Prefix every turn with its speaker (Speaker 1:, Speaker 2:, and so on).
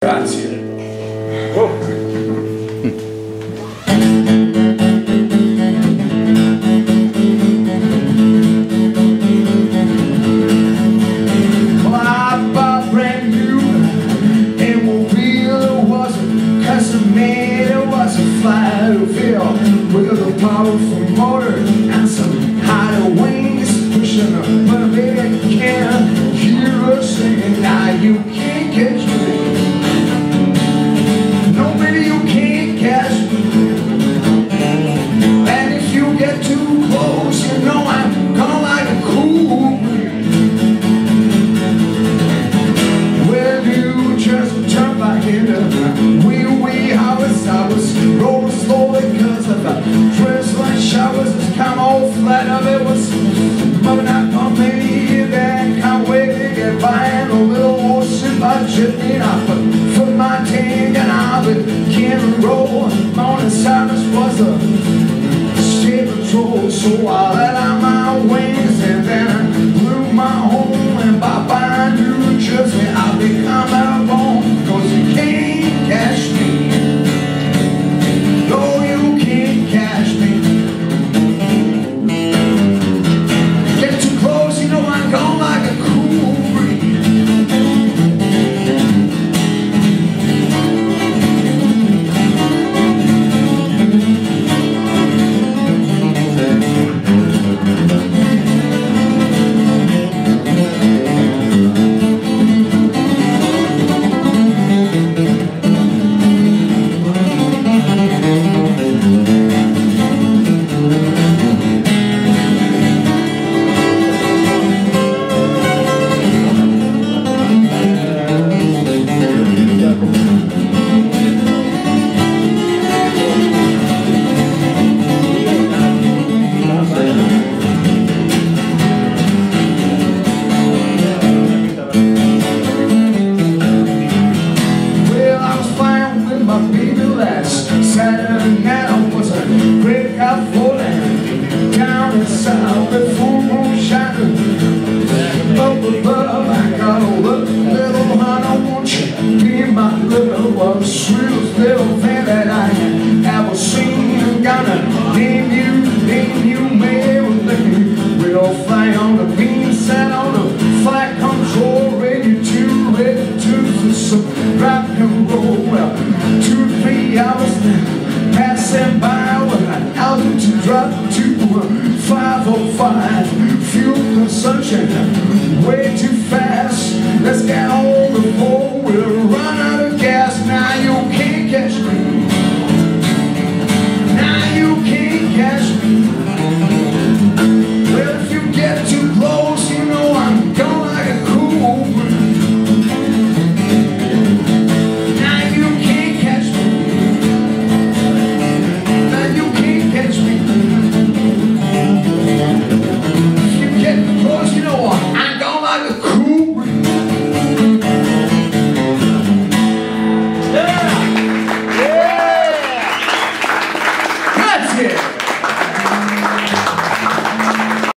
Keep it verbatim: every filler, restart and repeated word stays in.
Speaker 1: Grazie. Oh.
Speaker 2: Well, I bought brand new automobile. It wasn't custom made, it was a Flywheel with a powerful motor and some higher wings pushing up. But baby, I can't hear her singing. Now you can't catch me. No, baby, you can't catch me. And if you get too close, you know I'm gonna like a cool breeze. Well, you just turn back into wee wee hours. I was rolling slowly because of the dress like showers. It's come all flat of it was moving out on me. Then can't wait to get by and a little more sip I chipping up for my tank and I'll begin to roll. Morning silence was a state patrol, so I let out my wings and then I blew my home and bye-bye New Jersey. I'll become airborne, cause you can't catch me. No, you can't catch me. Get too close, you know I'm gone like a cool breeze. Saturday night I was a great guy for land. Down in south, the full moon shining. Up above, I got a look, little honey, I want you be my little one. Sweetest little thing that I ever seen. I'm gonna name you, name you, Mary. We'll fly on the beam, set on the flight control, ready to, ready to do some rock and roll. Well, two, three hours now. Passing by with an altitude drop to five oh five. Fuel consumption way too fast. Let's get on before we'll run out of gas. Now you can't catch me. Now you can't catch me. Well, if you get too close,